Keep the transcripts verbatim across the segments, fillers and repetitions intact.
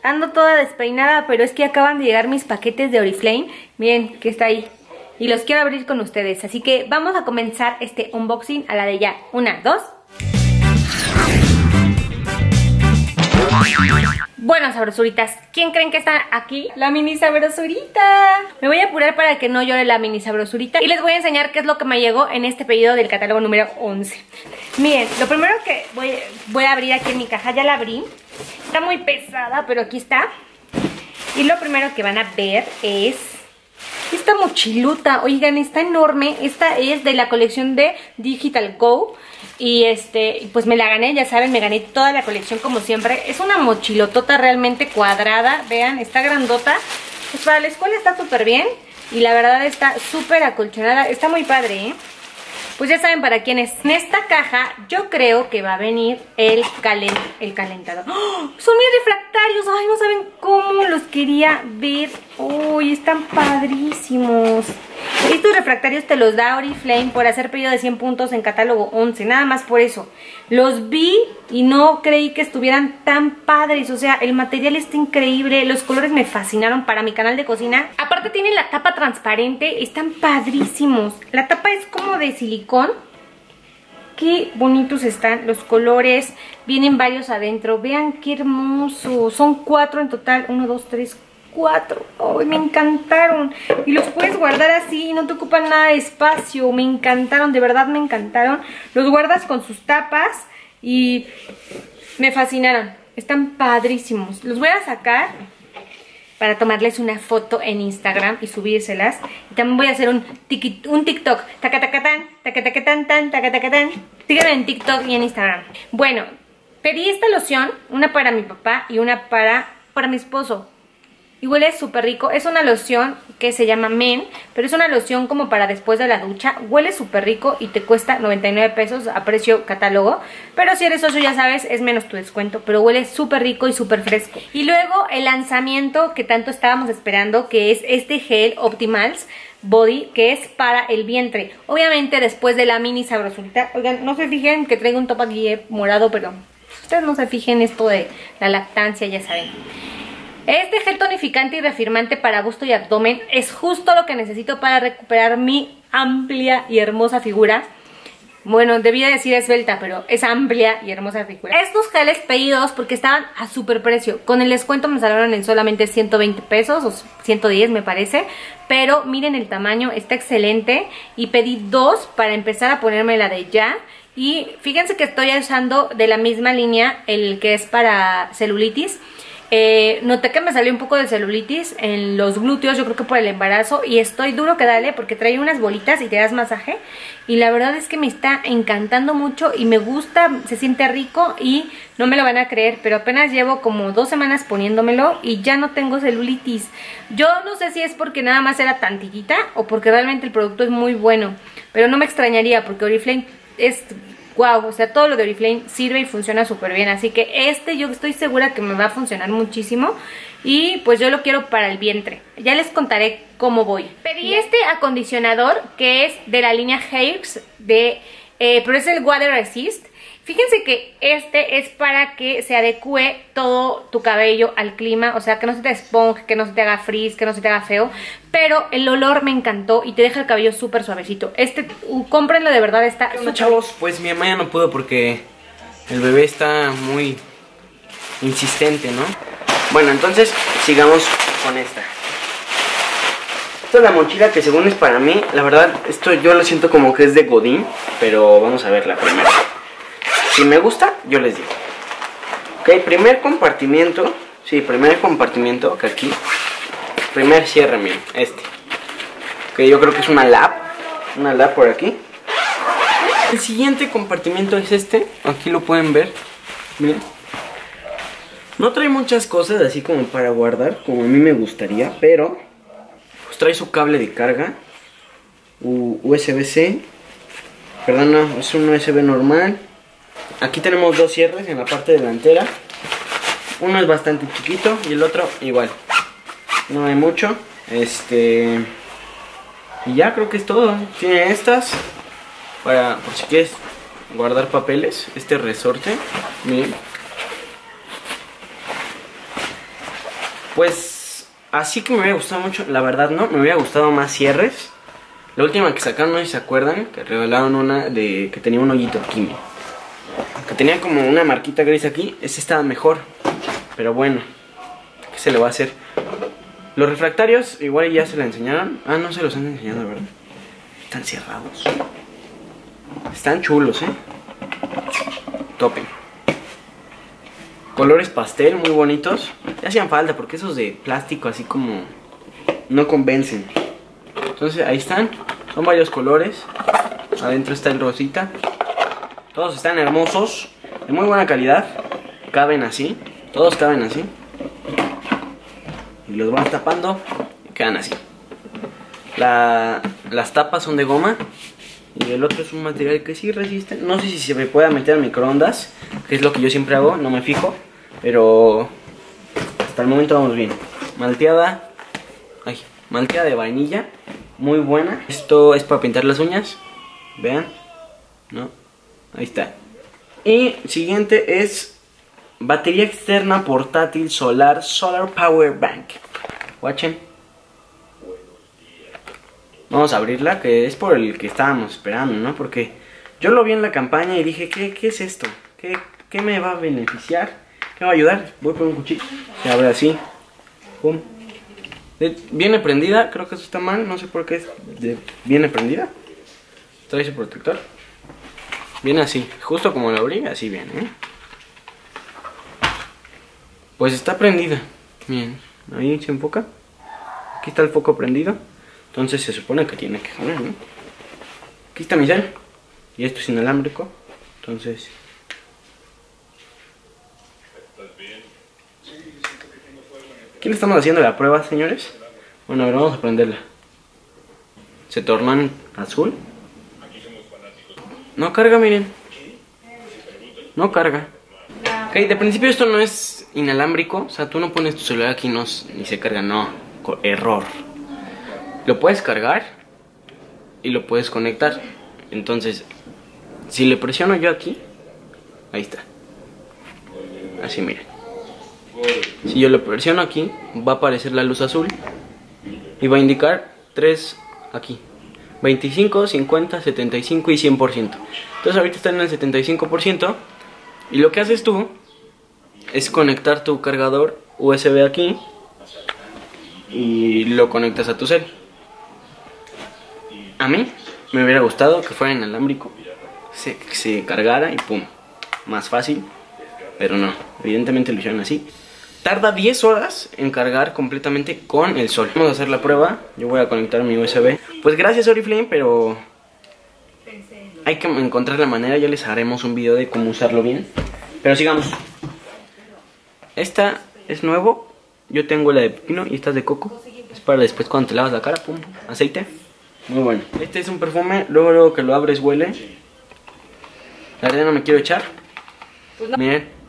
ando toda despeinada, pero es que acaban de llegar mis paquetes de Oriflame. Miren, que está ahí. Y los quiero abrir con ustedes. Así que vamos a comenzar este unboxing a la de ya. Una, dos. Bueno, sabrosuritas, ¿quién creen que está aquí? La mini sabrosurita. Me voy a apurar para que no llore la mini sabrosurita. Y les voy a enseñar qué es lo que me llegó en este pedido del catálogo número once. Miren, lo primero que voy, voy a abrir aquí en mi caja, ya la abrí. Está muy pesada, pero aquí está. Y lo primero que van a ver es esta mochilota. Oigan, está enorme. Esta es de la colección de Digital Go. Y este, pues me la gané, ya saben, me gané toda la colección como siempre. Es una mochilotota realmente cuadrada. Vean, está grandota. Pues para la escuela está súper bien. Y la verdad está súper acolchonada. Está muy padre, ¿eh? Pues ya saben para quién es. En esta caja yo creo que va a venir el, calen el calentador. ¡Oh! Son mis refractarios. Ay, no saben cómo los quería ver. Uy, están padrísimos. Estos refractarios te los da Oriflame por hacer pedido de cien puntos en catálogo once. Nada más por eso. Los vi y no creí que estuvieran tan padres. O sea, el material está increíble. Los colores me fascinaron para mi canal de cocina. Aparte tienen la tapa transparente. Están padrísimos. La tapa es como de silicón. Qué bonitos están los colores. Vienen varios adentro. Vean qué hermoso. Son cuatro en total. Uno, dos, tres, cuatro. Ay, me encantaron. Y los puedes guardar así y no te ocupan nada de espacio. Me encantaron, de verdad me encantaron. Los guardas con sus tapas y me fascinaron. Están padrísimos. Los voy a sacar para tomarles una foto en Instagram y subírselas. Y también voy a hacer un, tiki, un TikTok. Tacatacatán, tacatacatán, tan, tacatacatán. Síganme en TikTok y en Instagram. Bueno, pedí esta loción, una para mi papá y una para, para mi esposo. Y huele súper rico. Es una loción que se llama Men, pero es una loción como para después de la ducha. Huele súper rico y te cuesta noventa y nueve pesos a precio catálogo. Pero si eres socio ya sabes, es menos tu descuento. Pero huele súper rico y súper fresco. Y luego el lanzamiento que tanto estábamos esperando, que es este gel Optimals Body, que es para el vientre. Obviamente después de la mini sabrosurita. Oigan, no se fijen que traigo un top aquí morado, pero ustedes no se fijen esto de la lactancia, ya saben. Este gel tonificante y reafirmante para busto y abdomen es justo lo que necesito para recuperar mi amplia y hermosa figura. Bueno, debía decir esbelta, pero es amplia y hermosa figura. Estos geles pedidos porque estaban a super precio. Con el descuento me salieron en solamente ciento veinte pesos o ciento diez me parece. Pero miren el tamaño, está excelente. Y pedí dos para empezar a ponerme la de ya. Y fíjense que estoy usando de la misma línea el que es para celulitis. Eh, noté que me salió un poco de celulitis en los glúteos, yo creo que por el embarazo. Y estoy duro que dale porque trae unas bolitas y te das masaje. Y la verdad es que me está encantando mucho y me gusta, se siente rico. Y no me lo van a creer, pero apenas llevo como dos semanas poniéndomelo y ya no tengo celulitis. Yo no sé si es porque nada más era tantitita o porque realmente el producto es muy bueno. Pero no me extrañaría porque Oriflame es... wow, o sea, todo lo de Oriflame sirve y funciona súper bien. Así que este yo estoy segura que me va a funcionar muchísimo. Y pues yo lo quiero para el vientre. Ya les contaré cómo voy. Pedí este acondicionador que es de la línea Hairs, de, eh, pero es el Water Resist. Fíjense que este es para que se adecue todo tu cabello al clima. O sea, que no se te esponje, que no se te haga frizz, que no se te haga feo. Pero el olor me encantó y te deja el cabello súper suavecito. Este, uh, cómprenlo, de verdad, está ¿Qué onda, chavos? Pues mi mamá ya no pudo porque el bebé está muy insistente, ¿no? Bueno, entonces sigamos con esta. Esta es la mochila que según es para mí. La verdad, esto yo lo siento como que es de Godín. Pero vamos a verla primero. Si me gusta, yo les digo. Ok, primer compartimiento. Sí, primer compartimiento que aquí. Primer cierre, miren, este. Ok, yo creo que es una lap. Una lap por aquí. El siguiente compartimiento es este. Aquí lo pueden ver. Miren. No trae muchas cosas así como para guardar, como a mí me gustaría, pero pues trae su cable de carga. U S B C. Perdón, no, es un U S B normal. Aquí tenemos dos cierres en la parte delantera. Uno es bastante chiquito y el otro igual. No hay mucho. Este... Y ya creo que es todo. Tiene estas para, por si quieres guardar papeles. Este resorte, miren. Pues así que me hubiera gustado mucho, la verdad no, me hubiera gustado más cierres. La última que sacaron, no sé si se acuerdan, que regalaron una de que tenía un hoyito aquí, que tenía como una marquita gris aquí. Ese estaba mejor, pero bueno, ¿qué se le va a hacer? Los refractarios igual ya se la enseñaron. Ah, no se los han enseñado, ¿verdad? Están cerrados. Están chulos, eh. Topen. Colores pastel muy bonitos. Ya hacían falta porque esos de plástico así como no convencen. Entonces ahí están. Son varios colores. Adentro está el rosita. Todos están hermosos, de muy buena calidad. Caben así. Todos caben así. Y los vas tapando y quedan así. La, las tapas son de goma. Y el otro es un material que sí resiste. No sé si se me pueda meter al microondas, que es lo que yo siempre hago, no me fijo. Pero hasta el momento vamos bien. Malteada. Ay, malteada de vainilla. Muy buena. Esto es para pintar las uñas. Vean. No. Ahí está. Y siguiente es batería externa portátil solar. Solar Power Bank. Watchen. Vamos a abrirla, que es por el que estábamos esperando, ¿no? Porque yo lo vi en la campaña y dije, ¿qué, qué es esto? ¿Qué, ¿Qué me va a beneficiar? ¿Qué me va a ayudar? Voy por un cuchillo. Se abre así. Pum. Viene prendida, creo que eso está mal, no sé por qué es de, viene prendida. Trae su protector. Viene así, justo como lo abrí, así viene, ¿eh? Pues está prendida. Bien, ahí se enfoca. Aquí está el foco prendido. Entonces se supone que tiene que jalar, ¿no? Aquí está mi cel. Y esto es inalámbrico. Entonces... ¿Qué le estamos haciendo la prueba, señores? Bueno, a ver, vamos a prenderla. Se tornan azul. No carga, miren. No carga. Ok, de principio esto no es inalámbrico. O sea, tú no pones tu celular aquí no, ni se carga. No, error. Lo puedes cargar y lo puedes conectar. Entonces, si le presiono yo aquí, ahí está. Así, miren. Si yo le presiono aquí, va a aparecer la luz azul y va a indicar tres aquí: veinticinco, cincuenta, setenta y cinco y cien por ciento. Entonces ahorita está en el setenta y cinco por ciento. Y lo que haces tú es conectar tu cargador U S B aquí y lo conectas a tu cel. A mí me hubiera gustado que fuera inalámbrico, se, se cargara y pum, más fácil. Pero no, evidentemente lo hicieron así. Tarda diez horas en cargar completamente con el sol. Vamos a hacer la prueba. Yo voy a conectar mi U S B. Pues gracias Oriflame, pero hay que encontrar la manera. Ya les haremos un video de cómo usarlo bien. Pero sigamos. Esta es nuevo. Yo tengo la de pepino y esta es de coco. Es para después cuando te lavas la cara, pum, aceite. Muy bueno. Este es un perfume. Luego, luego que lo abres huele. La verdad no me quiero echar. Miren.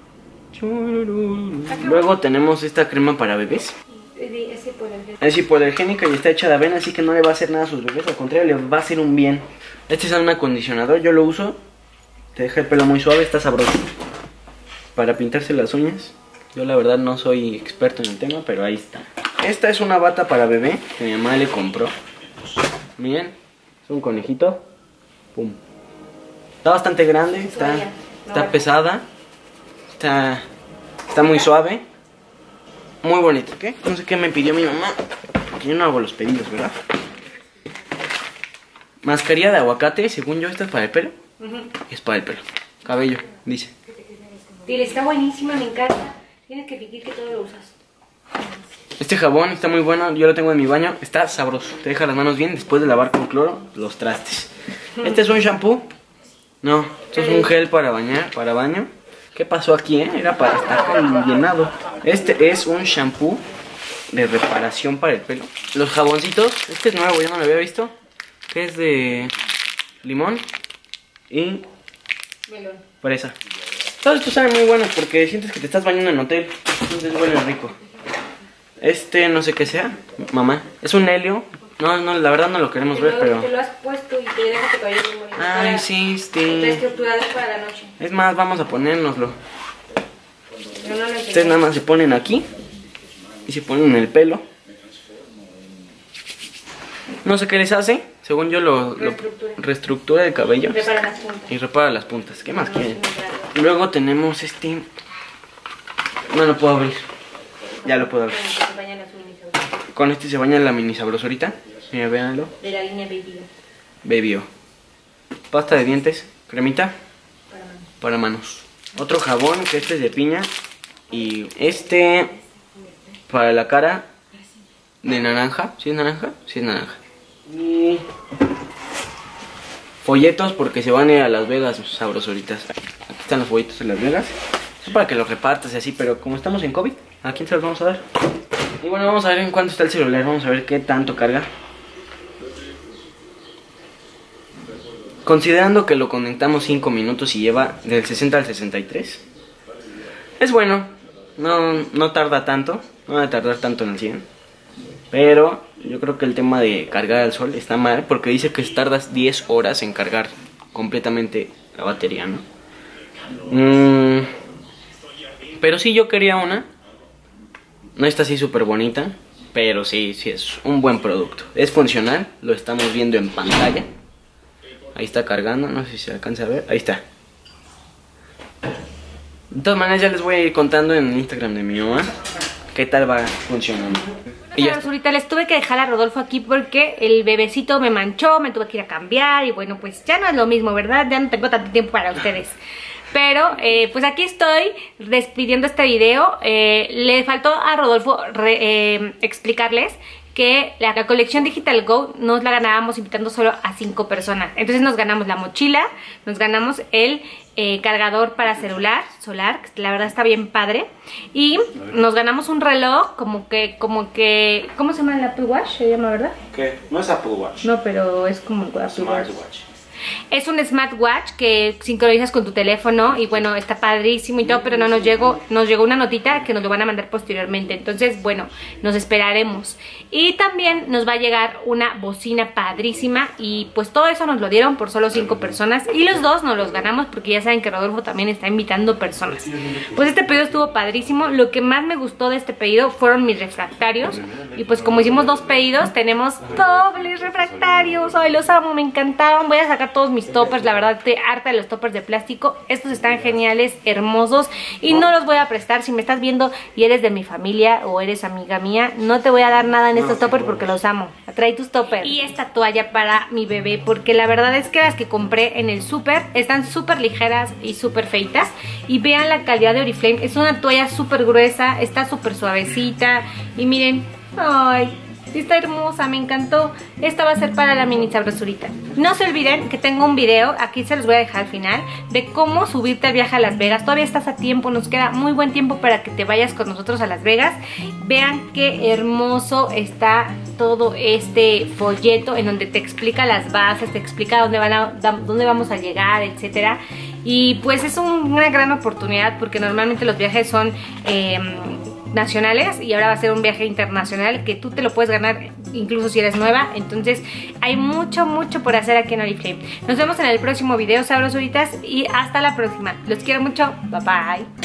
Luego tenemos esta crema para bebés. Es hipoalergénica y está hecha de avena, así que no le va a hacer nada a sus bebés. Al contrario, le va a hacer un bien. Este es un acondicionador, yo lo uso. Te deja el pelo muy suave, está sabroso. Para pintarse las uñas. Yo la verdad no soy experto en el tema, pero ahí está. Esta es una bata para bebé que mi mamá le compró. Miren, es un conejito. Pum. Está bastante grande, está, está pesada. Está, está muy suave. Muy bonito. ¿Qué? No sé qué me pidió mi mamá, porque yo no hago los pedidos, ¿verdad? Mascarilla de aguacate. Según yo, esta es para el pelo. Uh-huh. Es para el pelo. Cabello, dice. Dile, está buenísima, me encanta. Tienes que fingir que todo lo usas. Este jabón está muy bueno. Yo lo tengo en mi baño. Está sabroso. Te deja las manos bien después de lavar con cloro los trastes. Uh-huh. Este es un shampoo. No, esto es un gel para bañar, para baño. ¿Qué pasó aquí, eh? Era para estar llenado. Este es un shampoo de reparación para el pelo. Los jaboncitos, este es nuevo, yo no lo había visto. Que es de limón y melón. Fresa. Todos estos saben muy buenos porque sientes que te estás bañando en hotel. Entonces huele rico. Este no sé qué sea, mamá. Es un helio. No, no, la verdad no lo queremos te ver, lo, pero... Te lo has puesto y te deja tu cabello muy bonito. Ay, sí, este... Está estructurado para la noche. Es más, vamos a ponérnoslo. No, no lo Ustedes nada más se ponen aquí. y se ponen en el pelo. No sé qué les hace, según yo lo, lo Reestructura. reestructura el cabello. Repara las puntas. Y repara las puntas. ¿Qué más No, quieren? es muy raro. Luego tenemos este. No lo puedo abrir. Ya lo puedo abrir. Con el que se bañan las mini sabrosuritas. Con este se baña la mini sabrosorita. Mira, véanlo. De la línea Baby O. Baby O. Pasta de dientes, cremita Para manos. para manos. Otro jabón, que este es de piña. Y este para la cara de naranja. ¿Sí es naranja? Sí es naranja. Y folletos porque se van a ir a Las Vegas sabrosuritas. Aquí están los folletos de Las Vegas. Es para que los repartas y así, pero como estamos en COVID, ¿a quién se los vamos a dar? Y bueno, vamos a ver en cuánto está el celular. Vamos a ver qué tanto carga. Considerando que lo conectamos cinco minutos y lleva del sesenta al sesenta y tres. Es bueno. No, no tarda tanto. No va a tardar tanto en el cien. Pero yo creo que el tema de cargar al sol está mal, porque dice que tardas diez horas en cargar completamente la batería, ¿no? Mm, pero sí, yo quería una. No está así súper bonita, pero sí, sí es un buen producto. Es funcional, lo estamos viendo en pantalla. Ahí está cargando, no sé si se alcanza a ver. Ahí está. De todas maneras ya les voy a ir contando en el Instagram de mi mamá qué tal va funcionando. Y ya. Ahorita les tuve que dejar a Rodolfo aquí porque el bebecito me manchó, me tuve que ir a cambiar y bueno, pues ya no es lo mismo, ¿verdad? Ya no tengo tanto tiempo para ustedes. Pero eh, pues aquí estoy despidiendo este video. Eh, le faltó a Rodolfo re, eh, explicarles que la colección Digital Go nos la ganábamos invitando solo a cinco personas. Entonces nos ganamos la mochila, nos ganamos el eh, cargador para celular solar, que la verdad está bien padre, y nos ganamos un reloj como que, como que, ¿cómo se llama el Apple Watch? Se llama, ¿verdad? ¿Qué? No es Apple Watch. No, pero es como el Apple Watch. Smartwatch. Es un smartwatch que sincronizas con tu teléfono y bueno, está padrísimo y todo, pero no nos llegó, nos llegó una notita que nos lo van a mandar posteriormente. Entonces, bueno, nos esperaremos. Y también nos va a llegar una bocina padrísima y pues todo eso nos lo dieron por solo cinco personas y los dos nos los ganamos porque ya saben que Rodolfo también está invitando personas. Pues este pedido estuvo padrísimo. Lo que más me gustó de este pedido fueron mis refractarios y pues como hicimos dos pedidos, tenemos dobles refractarios. Ay, los amo, me encantaban. Voy a sacar todos mis toppers, la verdad estoy harta de los toppers de plástico. Estos están geniales, hermosos y no los voy a prestar. Si me estás viendo y eres de mi familia o eres amiga mía, no te voy a dar nada en estos toppers porque los amo. Trae tus toppers. Y esta toalla para mi bebé porque la verdad es que las que compré en el súper están súper ligeras y súper feitas. Y vean la calidad de Oriflame, es una toalla súper gruesa, está súper suavecita y miren, ay, está hermosa, me encantó. Esta va a ser para la mini sabrosurita. No se olviden que tengo un video, aquí se los voy a dejar al final, de cómo subirte al viaje a Las Vegas. Todavía estás a tiempo, nos queda muy buen tiempo para que te vayas con nosotros a Las Vegas. Vean qué hermoso está todo este folleto en donde te explica las bases, te explica dónde, van a, dónde vamos a llegar, etcétera. Y pues es un, una gran oportunidad porque normalmente los viajes son Eh, nacionales y ahora va a ser un viaje internacional que tú te lo puedes ganar incluso si eres nueva. Entonces hay mucho mucho por hacer aquí en Oriflame. Nos vemos en el próximo video, sabrosuritas, y hasta la próxima. Los quiero mucho, bye bye.